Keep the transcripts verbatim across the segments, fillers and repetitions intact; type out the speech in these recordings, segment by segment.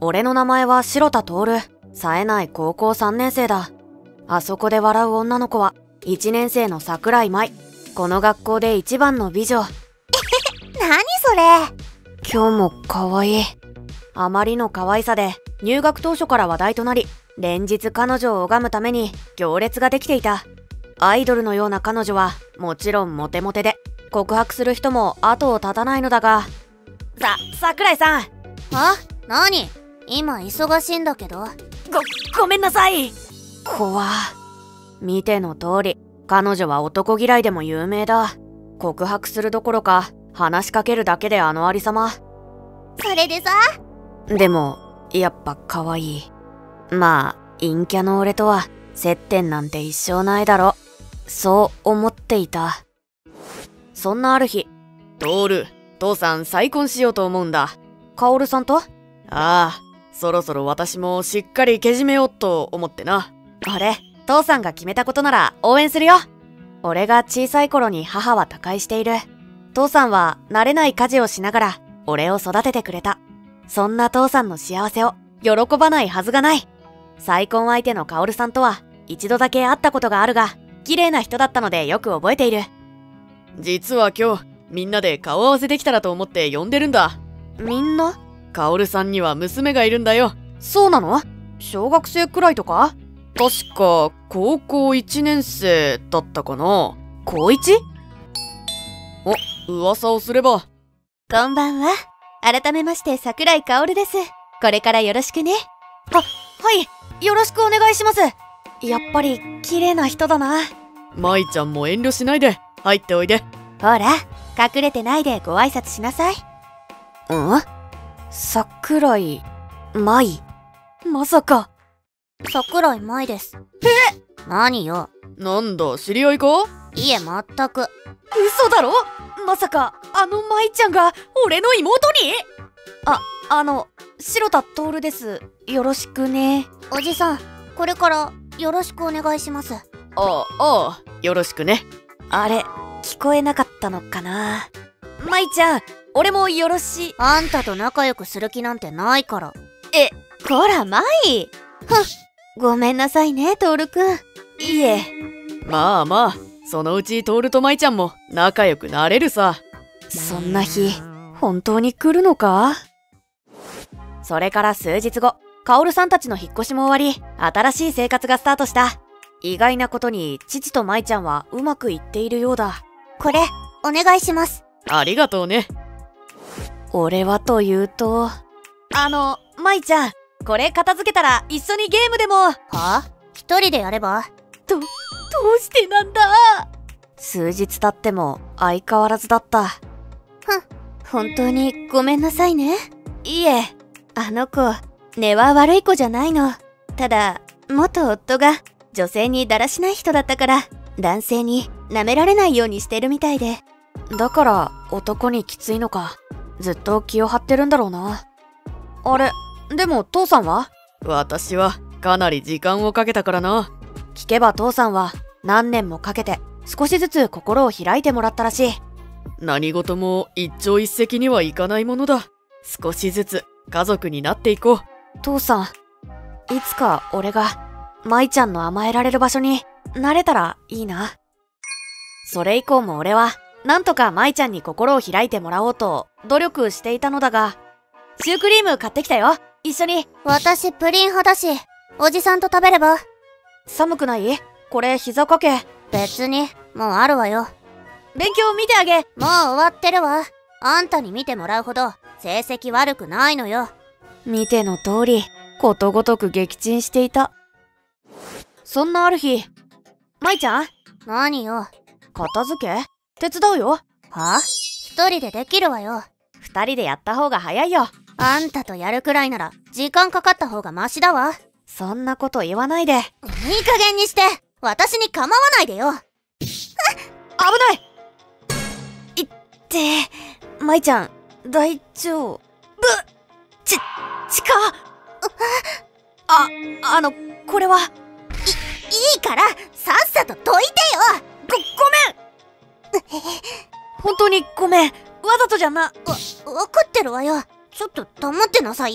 俺の名前は白田徹。冴えない高校さんねん生だ。あそこで笑う女の子はいちねん生の桜井舞。この学校で一番の美女。 何それ。 今日も可愛い。あまりの可愛さで入学当初から話題となり、連日彼女を拝むために行列ができていた。アイドルのような彼女はもちろんモテモテで、告白する人も後を絶たないのだが。さ、桜井さん。 あ、何？今忙しいんだけど。 ご、ごめんなさい。怖。見ての通り、彼女は男嫌いでも有名だ。告白するどころか、話しかけるだけであのありさま。 それでさ。 でも、やっぱ可愛い。まあ、陰キャの俺とは、接点なんて一生ないだろ。そう思っていた。そんなある日、トール、父さん再婚しようと思うんだ。カオルさんと？ああ、そろそろ私もしっかりけじめようと思ってな。俺、父さんが決めたことなら応援するよ。俺が小さい頃に母は他界している。父さんは慣れない家事をしながら俺を育ててくれた。そんな父さんの幸せを喜ばないはずがない。再婚相手のカオルさんとは一度だけ会ったことがあるが、綺麗な人だったのでよく覚えている。実は今日、みんなで顔合わせできたらと思って呼んでるんだ。みんな？カオルさんには娘がいるんだよ。そうなの？小学生くらいとか？確か、高校いちねん生だったかな。高 いち？ お、噂をすれば。 こんばんは。改めまして桜井薫です。これからよろしくね。 あ、はい。よろしくお願いします。やっぱり、綺麗な人だな。舞ちゃんも遠慮しないで、入っておいで。 ほら、隠れてないでご挨拶しなさい。 ん？桜井舞。まさか。 桜井舞です。 え？ 何よ。 なんだ、知り合いか？ いえ、全く。 嘘だろ？まさか、あの舞ちゃんが、俺の妹に？あ、あの、白田徹です。よろしくね。 おじさん、これからよろしくお願いします。 ああ、ああ、よろしくね。あれ、聞こえなかったのかな。舞ちゃん、俺もよろしい。 あんたと仲良くする気なんてないから。 え、 こら、舞。ふん、ごめんなさいね、トールくん。 いえ。まあまあ、そのうちトールと舞ちゃんも仲良くなれるさ。そんな日、本当に来るのか？それから数日後、カオルさんたちの引っ越しも終わり、新しい生活がスタートした。意外なことに、父と舞ちゃんはうまくいっているようだ。 これ、お願いします。 ありがとうね。俺はというと、あの、舞ちゃん、これ片付けたら一緒にゲームでも。はあ？一人でやれば？ ど、どうしてなんだ？数日経っても相変わらずだった。 ふん、本当にごめんなさいね。 いえ、 あの子、根は悪い子じゃないの。ただ、元夫が女性にだらしない人だったから、男性に舐められないようにしてるみたいで。 だから男にきついのか。ずっと気を張ってるんだろうな。あれ、でも父さんは？私はかなり時間をかけたからな。聞けば父さんは何年もかけて少しずつ心を開いてもらったらしい。何事も一朝一夕にはいかないものだ。少しずつ家族になっていこう。父さん、いつか俺が舞ちゃんの甘えられる場所になれたらいいな。それ以降も俺はなんとか舞ちゃんに心を開いてもらおうと努力していたのだが、シュークリーム買ってきたよ。一緒に。 私プリン派だし、おじさんと食べれば。 寒くない？これ膝掛け。 別に、もうあるわよ。 勉強見てあげ。 もう終わってるわ。あんたに見てもらうほど成績悪くないのよ。 見ての通り、ことごとく撃沈していた。そんなある日、舞ちゃん？ 何よ。 片付け？手伝うよ。 は？一人でできるわよ。 二人でやった方が早いよ。 あんたとやるくらいなら時間かかった方がマシだわ。 そんなこと言わないで。いい加減にして。私に構わないでよ。 危ないいってー、舞ちゃん、大丈夫？ち、ちかあ、あの、これは。い、 いいから、さっさとどいてよ。 ご、ごめん本当にごめん。わざとじゃな。わ、 わかってるわよ。ちょっと黙ってなさいよ。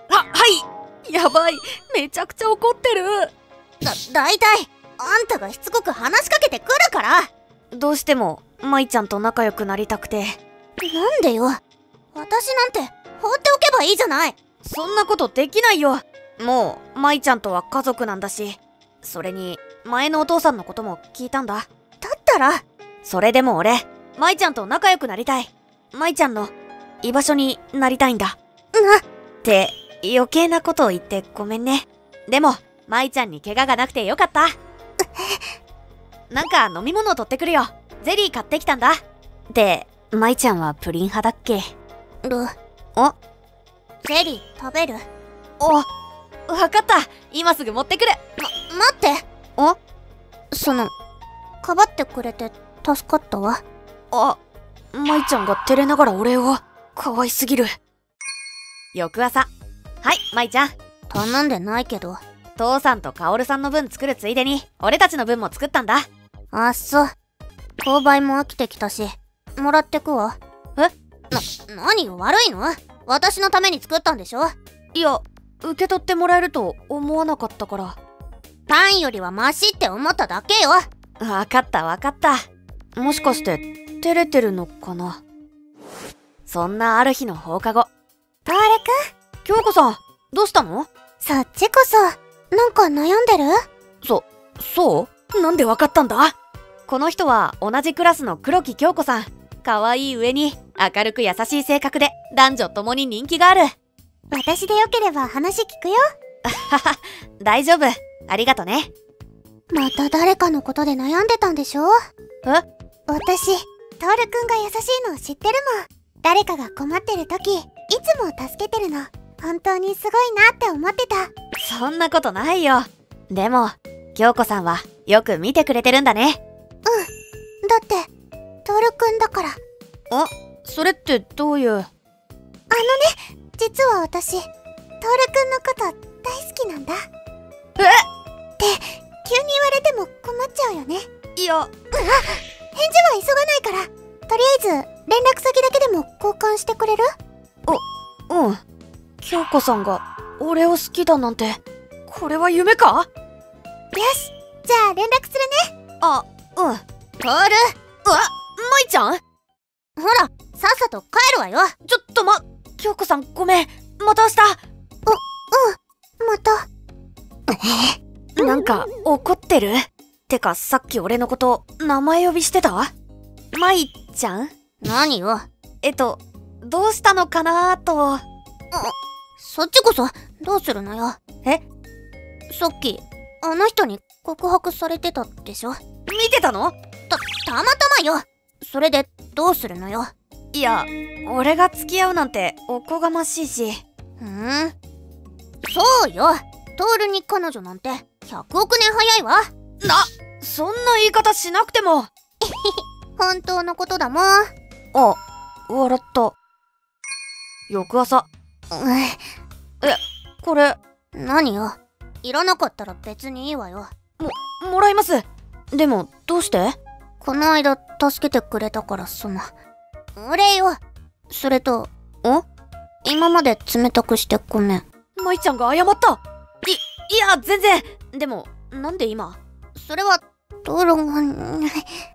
は、はいやばい、めちゃくちゃ怒ってる。 だ、だいたいあんたがしつこく話しかけてくるから。 どうしても舞ちゃんと仲良くなりたくて。 なんでよ。私なんて放っておけばいいじゃない。 そんなことできないよ。もう舞ちゃんとは家族なんだし、それに前のお父さんのことも聞いたんだ。 だったらそれでも俺舞ちゃんと仲良くなりたい。舞ちゃんの居場所になりたいんだ。 なって余計なことを言ってごめんね。でも舞ちゃんに怪我がなくてよかった。なんか飲み物を取ってくるよ。ゼリー買ってきたんだ。で、舞ちゃんはプリン派だっけ？ ル。 お？ ゼリー食べる？ お、わかった。今すぐ持ってくる。 ま、待って。 お？ その、かばってくれて助かったわ。 あ、舞ちゃんが照れながらお礼を。かわいすぎる。翌朝。はい、舞ちゃん。 頼んでないけど。 父さんとカオルさんの分作るついでに、俺たちの分も作ったんだ。 あっそ。購買も飽きてきたし、もらってくわ。 え？ な、何よ、悪いの？私のために作ったんでしょ？ いや、受け取ってもらえると思わなかったから。 パンよりはマシって思っただけよ。 わかったわかった。もしかして照れてるのかな。そんなある日の放課後。 トールくん？ 京子さん、どうしたの？ そっちこそ、なんか悩んでる？ そ、そうなんでわかったんだ？この人は同じクラスの黒木京子さん。可愛い上に明るく優しい性格で男女ともに人気がある。 私でよければ話聞くよ。 大丈夫。ありがとね。 また誰かのことで悩んでたんでしょ？ え？ 私、トールくんが優しいの知ってるもん。誰かが困ってる時、いつも助けてるの。本当にすごいなって思ってた。 そんなことないよ。でも、京子さんはよく見てくれてるんだね。 うん。だって、トールくんだから。 あ、それってどういう？あのね、 実は私、トールくんのこと大好きなんだ。 え？ って急に言われても困っちゃうよね。 いや、 あ、返事は急がないから、とりあえず連絡先だけでも交換してくれる？ お、うん。京子さんが俺を好きだなんて、これは夢か？ よし、じゃあ連絡するね。 あ、うん。 トール。 うわ、舞ちゃん？ ほら、さっさと帰るわよ。 ちょっとま、京子さんごめん。また明日。 うん、また。 なんか怒ってる？てかさっき俺のこと名前呼びしてた？舞ちゃん？ 何よ。 えっと、どうしたのかなーと。 あ、そっちこそどうするのよ。 え？ さっきあの人に告白されてたでしょ？ 見てたの？ た、たまたまよ。それでどうするのよ。 いや、俺が付き合うなんておこがましいし。 ふーん。そうよ。トールに彼女なんてひゃくおくねん早いわ。 な、そんな言い方しなくても。 本当のことだもん。 あ、笑った。翌朝。 うえ、これ。 何よ。いらなかったら別にいいわよ。 も、もらいます。でも、どうして？ この間助けてくれたからその、お礼よ。それと、 ん？ 今まで冷たくしてごめん。 舞ちゃんが謝った。い、いや、全然。でも、なんで今？ それは、トールが、え？な、なんでも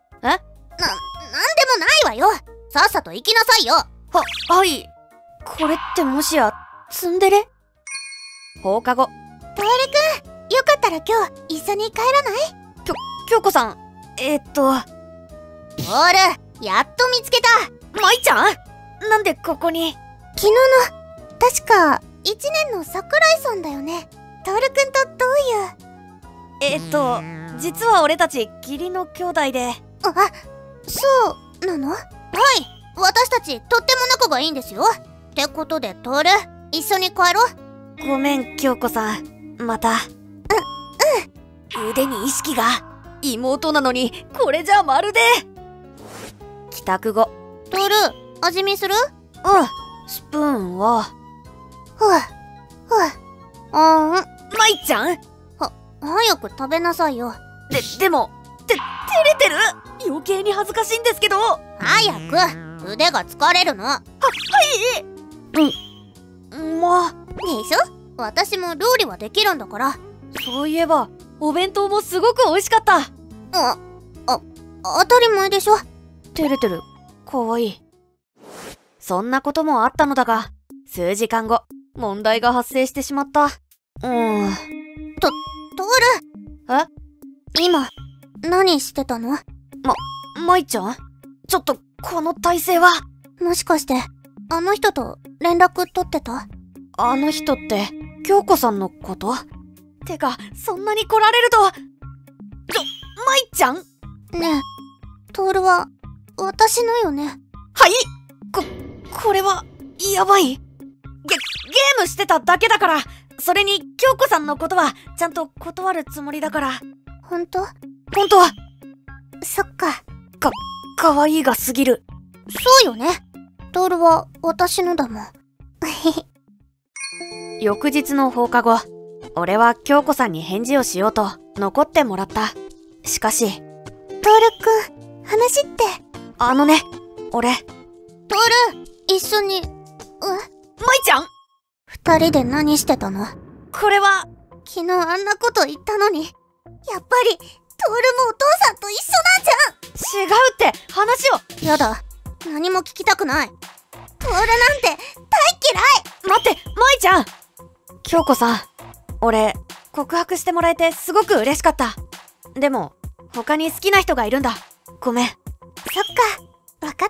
ないわよ。さっさと行きなさいよ。 は、はい。これってもしや、ツンデレ？放課後。 トールくん、よかったら今日一緒に帰らない？ きょ、京子さん、えー、っと。 トール、やっと見つけた。 舞ちゃん？なんでここに？ 昨日の、確か、いちねんの桜井さんだよね。トールくんとどういう？ えー、っと、実は俺たち義理の兄弟で。 あ、そうなの？はい、私たちとっても仲がいいんですよ。ってことでトール、一緒に帰ろう。 ごめん京子さん、また。う、うん。腕に意識が。妹なのにこれじゃまるで。帰宅後。 トール、味見する？ うん。スプーンは。 ふう、ふう。あーん。 舞ちゃん？ は、早く食べなさいよ。 で、でも、て、照れてる？余計に恥ずかしいんですけど。 早く、腕が疲れるの。は、 はい。うん、まあ。 でしょ？ 私も料理はできるんだから。 そういえばお弁当もすごく美味しかった。 あ、あ、当たり前でしょ。 てるてる、かわいい。そんなこともあったのだが、数時間後、問題が発生してしまった。うーん。 と、トール。 え？ 今、何してたの？ ま、舞ちゃん？ちょっと、この体勢は。 もしかして、あの人と連絡取ってた？ あの人って、京子さんのこと？てか、そんなに来られると。ちょ、舞ちゃん？ ねえ、トールは、私のよね。 はい！こ、これは、やばい。ゲ、ゲームしてただけだから。それに、京子さんのことは、ちゃんと断るつもりだから。 ほんと？ ほんとは。 そっか。 か、かわいいが過ぎる。 そうよね。トールは、私のだもん。 翌日の放課後、俺は京子さんに返事をしようと、残ってもらった。しかし、 トールくん、話って。 あのね、俺。 トール、一緒に、え？舞ちゃん？ 二人で何してたの？ これは、 昨日あんなこと言ったのに、やっぱり、トールもお父さんと一緒なんじゃん。 違うって話を。 やだ、何も聞きたくない。トールなんて大嫌い。 待って、舞ちゃん。京子さん、俺告白してもらえてすごく嬉しかった。でも他に好きな人がいるんだ。ごめん。そっか、わかった。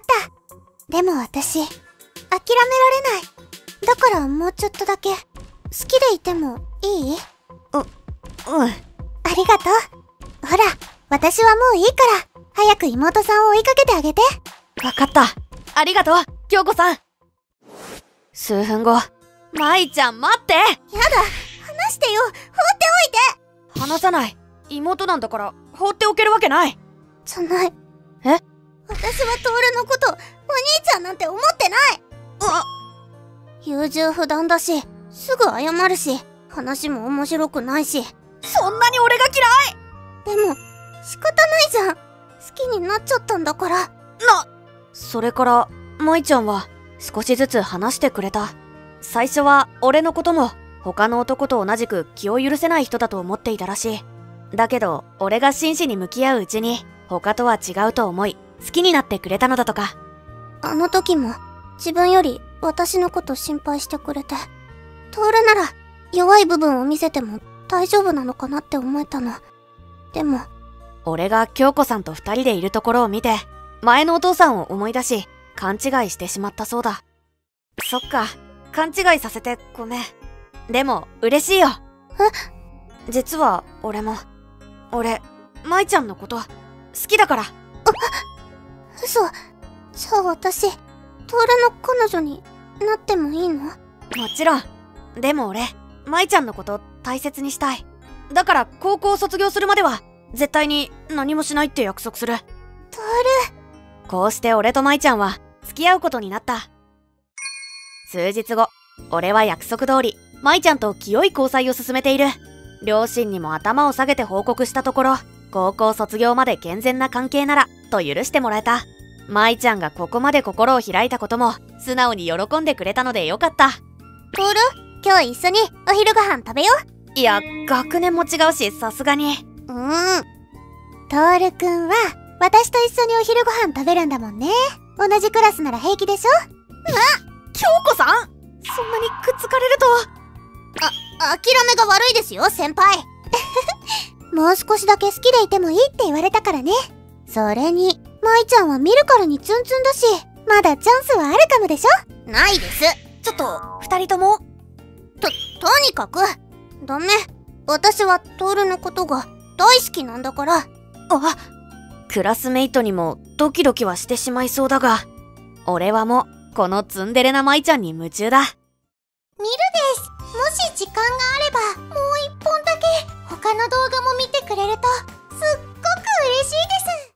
でも私諦められない。だからもうちょっとだけ好きでいてもいい？う、 うん。 ありがとう。ほら、私はもういいから早く妹さんを追いかけてあげて。 わかった。ありがとう、京子さん。数分後、舞ちゃん待って。やだ、 話してよ。放っておいて。 話さない。妹なんだから放っておけるわけない。 じゃない。 え？ 私はトールのことお兄ちゃんなんて思ってない。 あ、 優柔不断だし、すぐ謝るし、話も面白くないし。 そんなに俺が嫌い？ でも仕方ないじゃん。好きになっちゃったんだから。な、 それから舞ちゃんは少しずつ話してくれた。最初は俺のことも他の男と同じく気を許せない人だと思っていたらしい。だけど俺が真摯に向き合ううちに他とは違うと思い好きになってくれたのだとか。 あの時も自分より私のこと心配してくれて、トールなら弱い部分を見せても大丈夫なのかなって思えたの。でも俺が京子さんと二人でいるところを見て前のお父さんを思い出し勘違いしてしまったそうだ。そっか、勘違いさせてごめん。でも嬉しいよ。 え？ 実は俺も俺舞ちゃんのこと好きだから。あ、 嘘。じゃあ私トールの彼女になってもいいの？ もちろん。でも俺舞ちゃんのこと大切にしたい。だから高校卒業するまでは絶対に何もしないって約束する。 トール。 こうして俺と舞ちゃんは付き合うことになった。数日後、俺は約束通り舞ちゃんと清い交際を進めている。両親にも頭を下げて報告したところ、高校卒業まで健全な関係ならと許してもらえた。舞ちゃんがここまで心を開いたことも素直に喜んでくれたのでよかった。 トール、今日一緒にお昼ご飯食べよう。いや、学年も違うしさすがに。 うーん。トールくんは私と一緒にお昼ご飯食べるんだもんね。同じクラスなら平気でしょ？ あ、京子さん、そんなにくっつかれると。 あ、諦めが悪いですよ、先輩。もう少しだけ好きでいてもいいって言われたからね。それに舞ちゃんは見るからにツンツンだし、まだチャンスはあるかもでしょ？ないです。 ちょっと二人ともと、とにかくダメ。私はトールのことが大好きなんだから。 あ、クラスメイトにもドキドキはしてしまいそうだが、俺はもうこのツンデレな舞ちゃんに夢中だ。 見るです。もし時間があればもう一本だけ他の動画も見てくれるとすっごく嬉しいです。